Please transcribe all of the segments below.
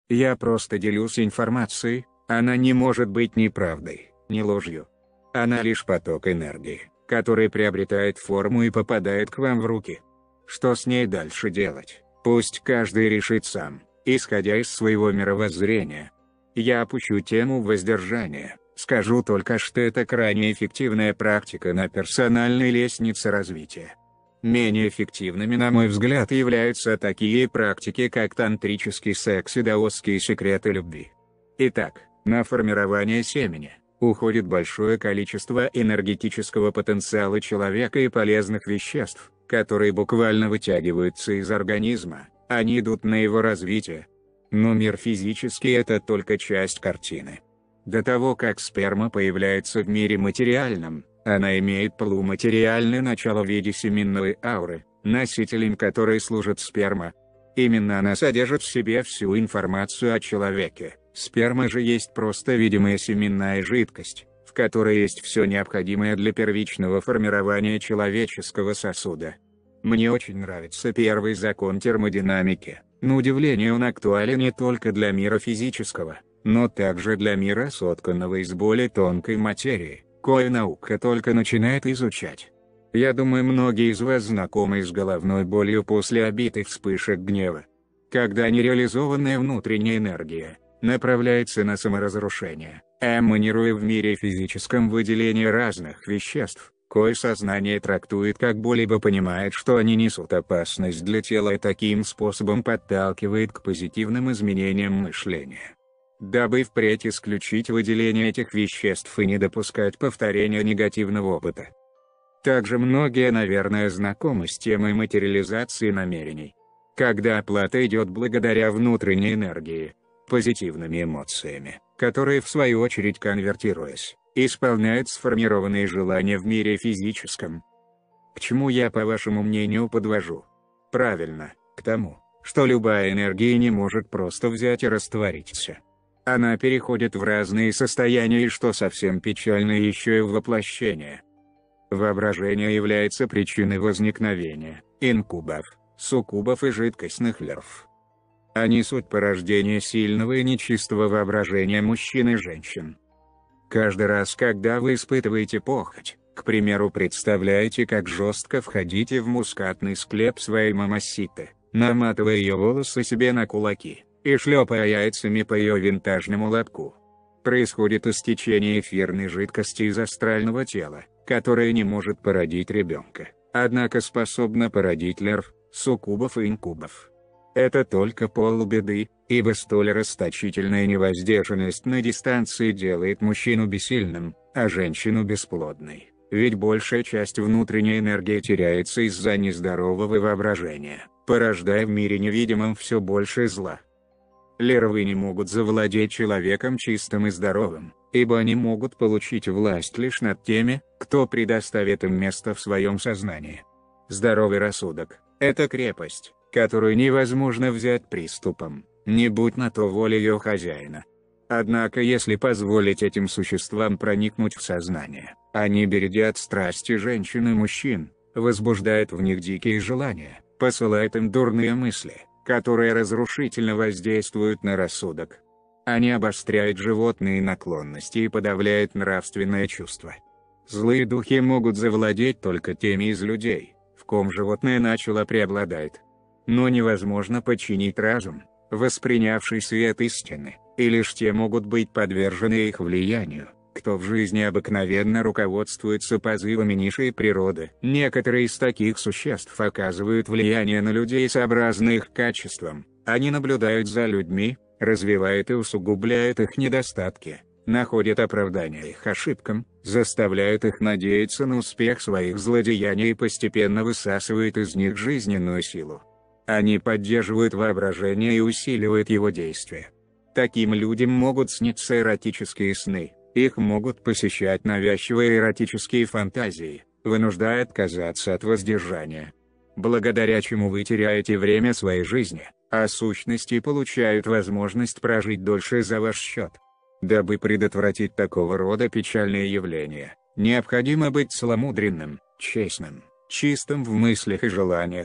Я просто делюсь информацией, она не может быть ни правдой, ни ложью. Она лишь поток энергии, который приобретает форму и попадает к вам в руки. Что с ней дальше делать, пусть каждый решит сам, исходя из своего мировоззрения. Я опущу тему воздержания, скажу только, что это крайне эффективная практика на персональной лестнице развития. Менее эффективными, на мой взгляд, являются такие практики, как тантрический секс и даосские секреты любви. Итак, на формирование семени уходит большое количество энергетического потенциала человека и полезных веществ, которые буквально вытягиваются из организма, они идут на его развитие. Но мир физический – это только часть картины. До того, как сперма появляется в мире материальном, она имеет полуматериальное начало в виде семенной ауры, носителем которой служит сперма. Именно она содержит в себе всю информацию о человеке. Сперма же есть просто видимая семенная жидкость, в которой есть все необходимое для первичного формирования человеческого сосуда. Мне очень нравится первый закон термодинамики. На удивление он актуален не только для мира физического, но также для мира, сотканного из более тонкой материи, кою наука только начинает изучать. Я думаю, многие из вас знакомы с головной болью после обид и вспышек гнева. Когда нереализованная внутренняя энергия направляется на саморазрушение, эманируя в мире физическом выделение разных веществ, кое сознание трактует как боль, ибо понимает, что они несут опасность для тела, и таким способом подталкивает к позитивным изменениям мышления. Дабы впредь исключить выделение этих веществ и не допускать повторения негативного опыта. Также многие, наверное, знакомы с темой материализации намерений. Когда оплата идет благодаря внутренней энергии, позитивными эмоциями, которые в свою очередь, конвертируясь, исполняют сформированные желания в мире физическом. К чему я, по вашему мнению, подвожу? Правильно, к тому, что любая энергия не может просто взять и раствориться. Она переходит в разные состояния, и что совсем печально, еще и в воплощение. Воображение является причиной возникновения инкубов, суккубов и жидкостных лярв. Они суть порождения сильного и нечистого воображения мужчин и женщин. Каждый раз, когда вы испытываете похоть, к примеру, представляете, как жестко входите в мускатный склеп своей мамаситы, наматывая ее волосы себе на кулаки и шлепая яйцами по ее винтажному лобку. Происходит истечение эфирной жидкости из астрального тела, которое не может породить ребенка, однако способно породить лярв, суккубов и инкубов. Это только полбеды, ибо столь расточительная невоздержанность на дистанции делает мужчину бессильным, а женщину бесплодной, ведь большая часть внутренней энергии теряется из-за нездорового воображения, порождая в мире невидимом все больше зла. Лярвы не могут завладеть человеком чистым и здоровым, ибо они могут получить власть лишь над теми, кто предоставит им место в своем сознании. Здоровый рассудок – это крепость, которую невозможно взять приступом, не будь на то воля ее хозяина. Однако если позволить этим существам проникнуть в сознание, они бередят страсти женщин и мужчин, возбуждают в них дикие желания, посылают им дурные мысли, которые разрушительно воздействуют на рассудок. Они обостряют животные наклонности и подавляют нравственное чувство. Злые духи могут завладеть только теми из людей, в ком животное начало преобладать. Но невозможно подчинить разум, воспринявший свет истины, и лишь те могут быть подвержены их влиянию, кто в жизни обыкновенно руководствуется позывами низшей природы. Некоторые из таких существ оказывают влияние на людей сообразно их качествам, они наблюдают за людьми, развивают и усугубляют их недостатки, находят оправдание их ошибкам, заставляют их надеяться на успех своих злодеяний и постепенно высасывают из них жизненную силу. Они поддерживают воображение и усиливают его действия. Таким людям могут сниться эротические сны, их могут посещать навязчивые эротические фантазии, вынуждая отказаться от воздержания. Благодаря чему вы теряете время своей жизни, а сущности получают возможность прожить дольше за ваш счет. Дабы предотвратить такого рода печальные явления, необходимо быть целомудренным, честным, чистым в мыслях и желаниях,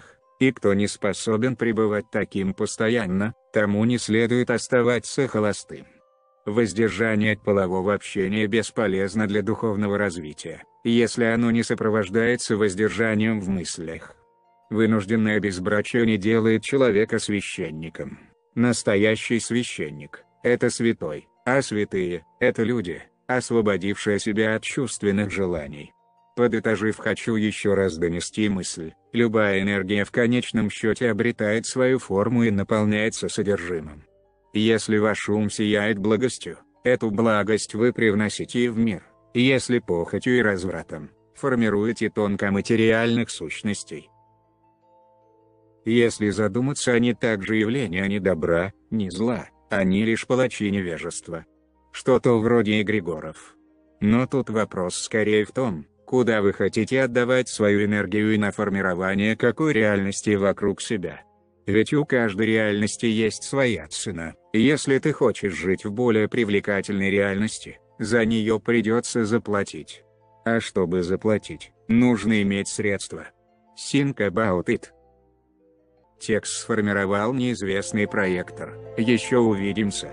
И кто не способен пребывать таким постоянно, тому не следует оставаться холостым. Воздержание от полового общения бесполезно для духовного развития, если оно не сопровождается воздержанием в мыслях. Вынужденное безбрачие не делает человека священником. Настоящий священник – это святой, а святые – это люди, освободившие себя от чувственных желаний. Подытожив, хочу еще раз донести мысль: любая энергия в конечном счете обретает свою форму и наполняется содержимым. Если ваш ум сияет благостью, эту благость вы привносите в мир. Если похотью и развратом, формируете тонкоматериальных сущностей. Если задуматься, они также явления ни добра, ни зла, они лишь палачи невежества. Что-то вроде эгрегоров. Но тут вопрос скорее в том, куда вы хотите отдавать свою энергию и на формирование какой реальности вокруг себя. Ведь у каждой реальности есть своя цена, и если ты хочешь жить в более привлекательной реальности, за нее придется заплатить. А чтобы заплатить, нужно иметь средства. Think about it. Текст сформировал неизвестный проектор. Еще увидимся.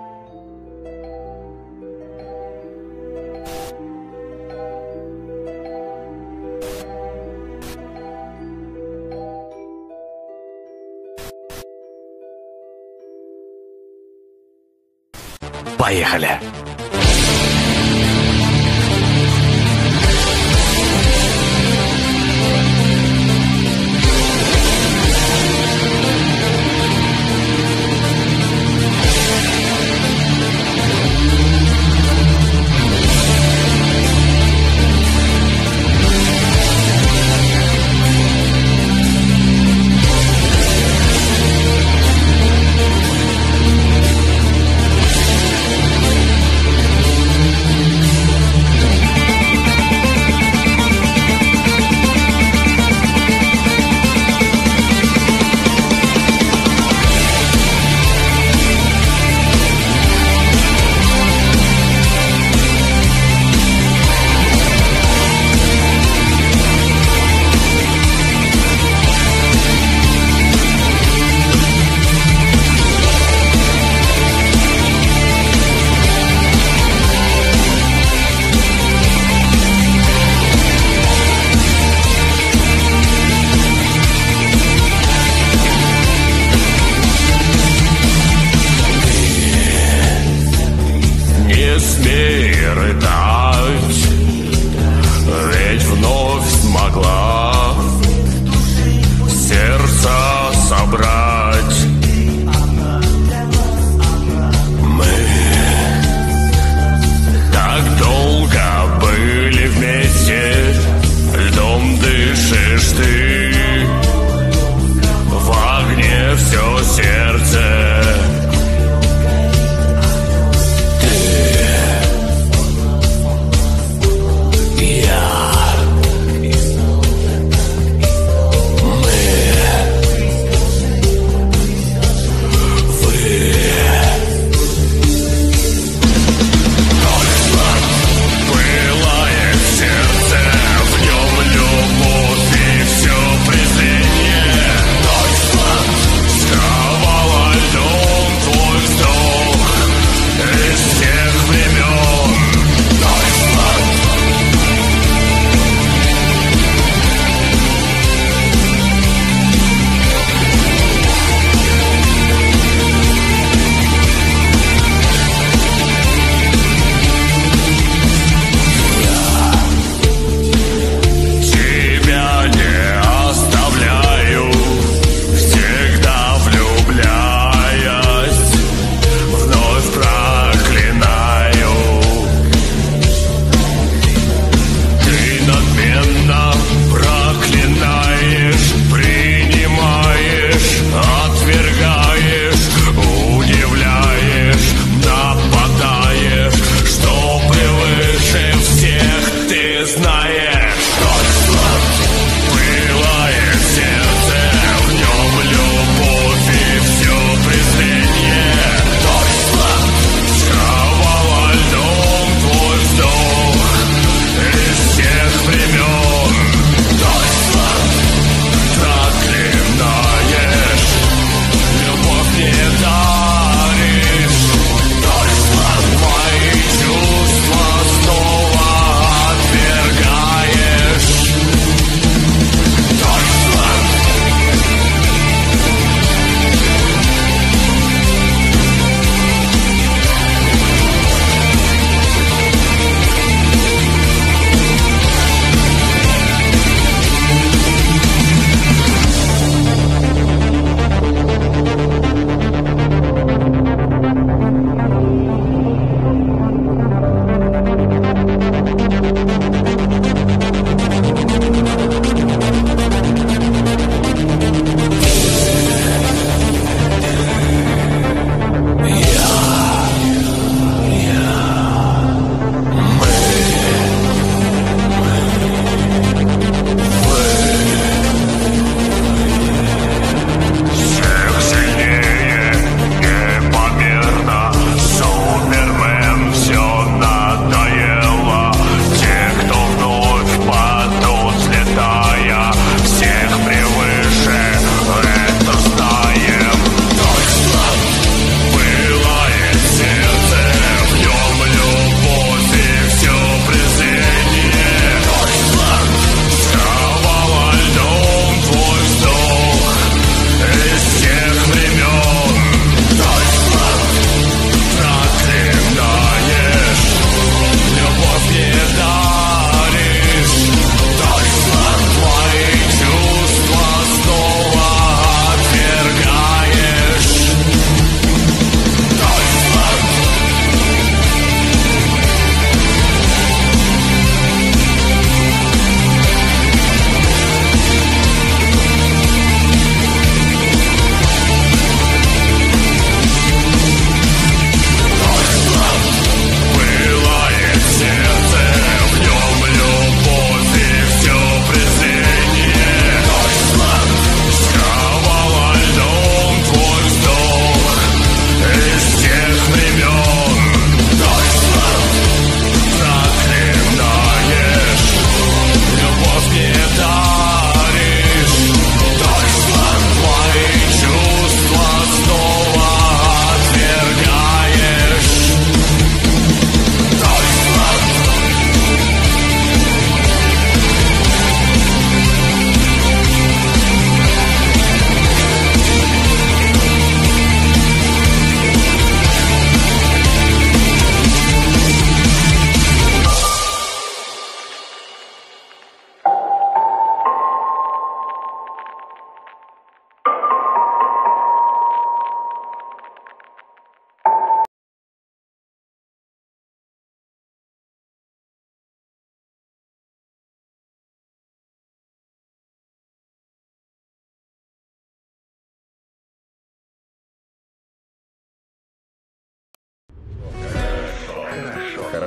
Поехали!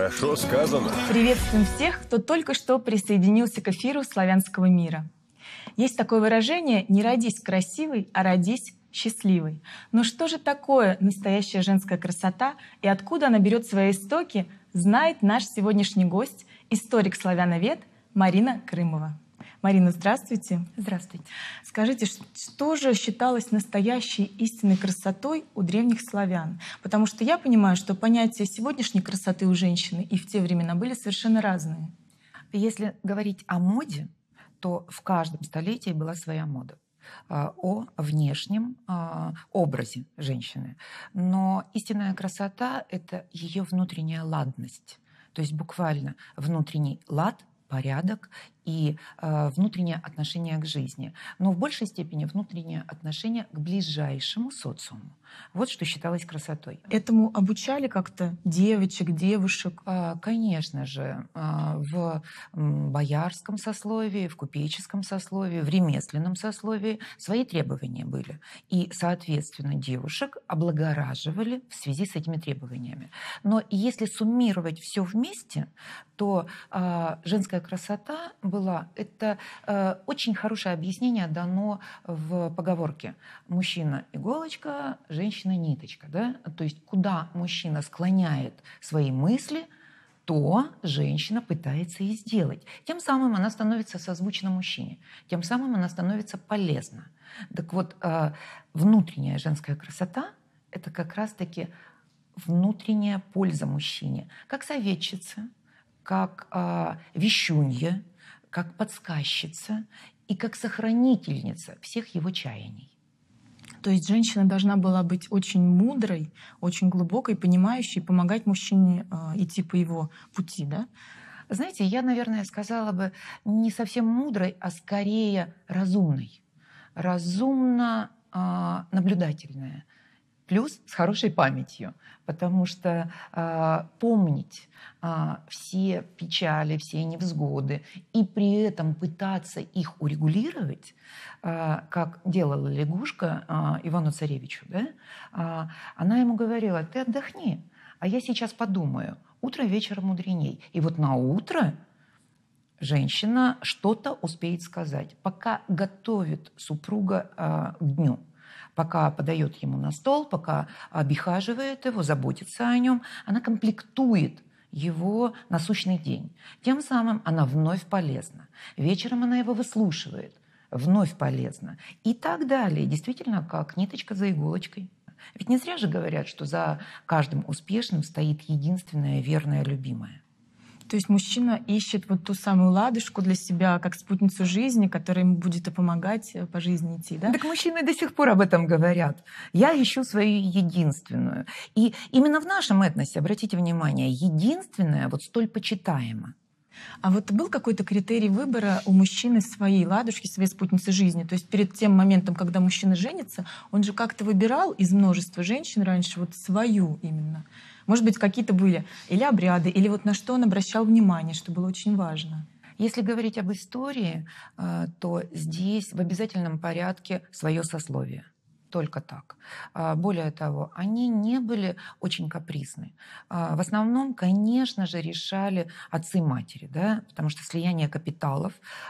Хорошо сказано. Приветствуем всех, кто только что присоединился к эфиру «Славянского мира». Есть такое выражение «не родись красивой, а родись счастливой». Но что же такое настоящая женская красота и откуда она берет свои истоки, знает наш сегодняшний гость, историк-славяновед Марина Крымова. Марина, здравствуйте. Здравствуйте. Скажите, что же считалось настоящей истинной красотой у древних славян? Потому что я понимаю, что понятия сегодняшней красоты у женщины и в те времена были совершенно разные. Если говорить о моде, то в каждом столетии была своя мода о внешнем образе женщины. Но истинная красота — это ее внутренняя ладность. То есть буквально внутренний лад, порядок и внутреннее отношение к жизни. Но в большей степени внутреннее отношение к ближайшему социуму. Вот что считалось красотой. Этому обучали как-то девочек, девушек? Конечно же, в боярском сословии, в купеческом сословии, в ремесленном сословии свои требования были. И, соответственно, девушек облагораживали в связи с этими требованиями. Но если суммировать все вместе, то женская красота была... Это очень хорошее объяснение дано в поговорке «мужчина — иголочка, женщина — ниточка». Да? То есть куда мужчина склоняет свои мысли, то женщина пытается и сделать. Тем самым она становится созвучна мужчине, тем самым она становится полезна. Так вот, внутренняя женская красота — это как раз-таки внутренняя польза мужчине, как советчица, как вещунья, как подсказчица и как сохранительница всех его чаяний. То есть женщина должна была быть очень мудрой, очень глубокой, понимающей, помогать мужчине идти по его пути, да? Знаете, я, наверное, сказала бы не совсем мудрой, а скорее разумной. Разумно наблюдательная. Плюс с хорошей памятью, потому что помнить все печали, все невзгоды и при этом пытаться их урегулировать, как делала лягушка Ивану Царевичу, да? Она ему говорила: ты отдохни, а я сейчас подумаю, утро вечера мудреней. И вот на утро женщина что-то успеет сказать, пока готовит супруга к дню. Пока подает ему на стол, пока обихаживает его, заботится о нем, она комплектует его насущный день. Тем самым она вновь полезна. Вечером она его выслушивает, вновь полезна. И так далее. Действительно, как ниточка за иголочкой. Ведь не зря же говорят, что за каждым успешным стоит единственная верная любимая. То есть мужчина ищет вот ту самую ладушку для себя, как спутницу жизни, которая ему будет и помогать по жизни идти, да? Так мужчины до сих пор об этом говорят. Я ищу свою единственную. И именно в нашем этносе, обратите внимание, единственная вот столь почитаема. А вот был какой-то критерий выбора у мужчины своей ладушки, своей спутницы жизни? То есть перед тем моментом, когда мужчина женится, он же как-то выбирал из множества женщин раньше вот свою именно? Может быть, какие-то были или обряды, или вот на что он обращал внимание, что было очень важно? Если говорить об истории, то здесь в обязательном порядке свое сословие. Только так. Более того, они не были очень капризны. В основном, конечно же, решали отцы-матери, да? Потому что слияние капиталов,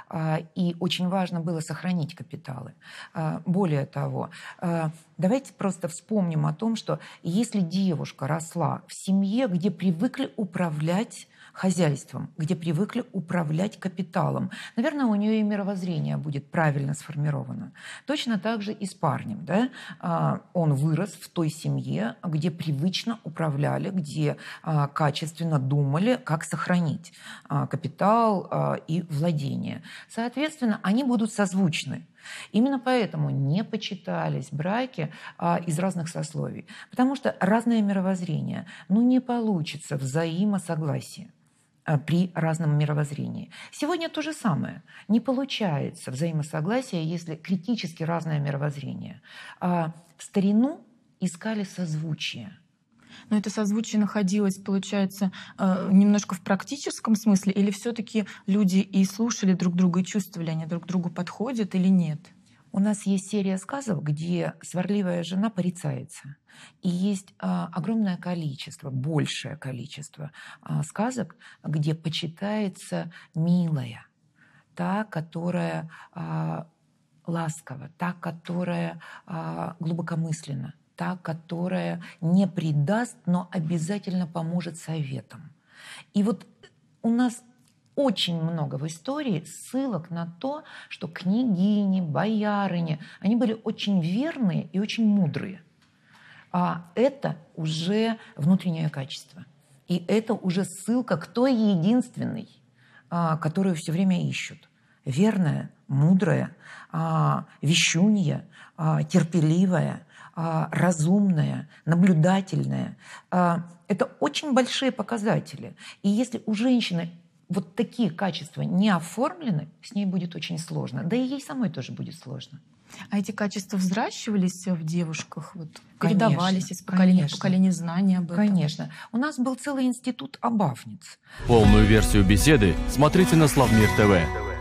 и очень важно было сохранить капиталы. Более того, давайте просто вспомним о том, что если девушка росла в семье, где привыкли управлять хозяйством, где привыкли управлять капиталом, наверное, у нее и мировоззрение будет правильно сформировано. Точно так же и с парнем. Да? Он вырос в той семье, где привычно управляли, где качественно думали, как сохранить капитал и владение. Соответственно, они будут созвучны. Именно поэтому не почитались браки из разных сословий. Потому что разное мировоззрение. Не получится взаимосогласия при разном мировоззрении. Сегодня то же самое. Не получается взаимосогласия, если критически разное мировоззрение. В старину искали созвучие. Но это созвучие находилось, получается, немножко в практическом смысле, или все-таки люди и слушали друг друга, и чувствовали, они друг к другу подходят или нет? У нас есть серия сказов, где сварливая жена порицается. И есть огромное количество, большее количество сказок, где почитается милая, та, которая ласкова, та, которая глубокомысленна, та, которая не предаст, но обязательно поможет советам. И вот у нас очень много в истории ссылок на то, что княгини, боярыни, они были очень верные и очень мудрые. А это уже внутреннее качество. И это уже ссылка к той единственной, которую все время ищут. Верная, мудрая, вещунья, терпеливая, разумная, наблюдательная. Это очень большие показатели. И если у женщины вот такие качества не оформлены, с ней будет очень сложно. Да и ей самой тоже будет сложно. А эти качества взращивались в девушках, вот, передавались из поколения в поколение знания об этом? Конечно. У нас был целый институт обавниц. Полную версию беседы смотрите на Славмир ТВ.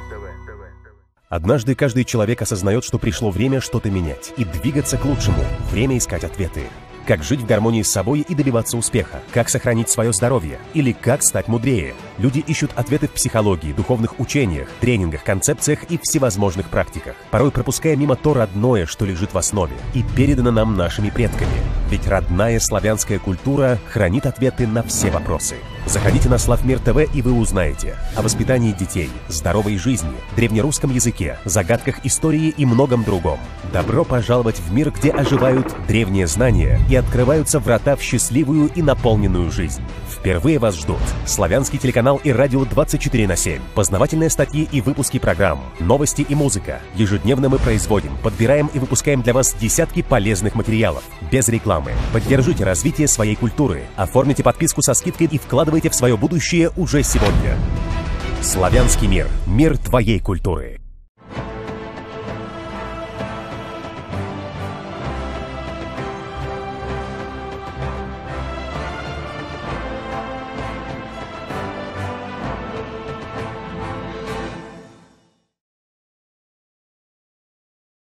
Однажды каждый человек осознает, что пришло время что-то менять и двигаться к лучшему. Время искать ответы. Как жить в гармонии с собой и добиваться успеха? Как сохранить свое здоровье? Или как стать мудрее? Люди ищут ответы в психологии, духовных учениях, тренингах, концепциях и всевозможных практиках, порой пропуская мимо то родное, что лежит в основе и передано нам нашими предками. Ведь родная славянская культура хранит ответы на все вопросы. Заходите на Славмир ТВ, и вы узнаете о воспитании детей, здоровой жизни, древнерусском языке, загадках истории и многом другом. Добро пожаловать в мир, где оживают древние знания и открываются врата в счастливую и наполненную жизнь. Впервые вас ждут славянский телеканал и радио 24/7, познавательные статьи и выпуски программ, новости и музыка. Ежедневно мы производим, подбираем и выпускаем для вас десятки полезных материалов, без рекламы. Поддержите развитие своей культуры, оформите подписку со скидкой и вкладывайте в свое будущее уже сегодня. Славянский мир. Мир твоей культуры.